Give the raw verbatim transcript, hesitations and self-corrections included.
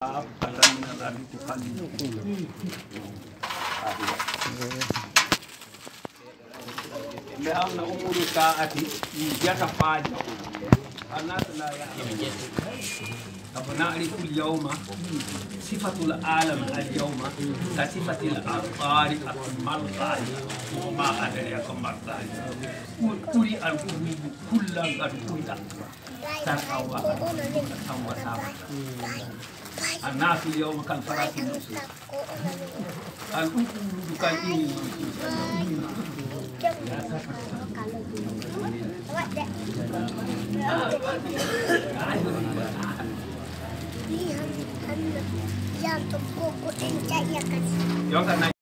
لأن أمور الساعة يتفاجأ الناس لا يعلمون فنعرف اليوم صفة العالم اليوم كصفة الطارق ما الطارق وما أدريك ما الطارق قولي القلوب كلا قد قلت ترقوا وتسامى الناس اليوم كالفراش المسلم القلوب كالإني Jangan tunggu, aku encik ya kan.